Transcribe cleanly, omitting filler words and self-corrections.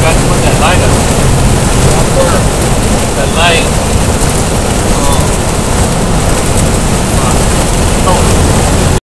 forgot to put that light up. That light.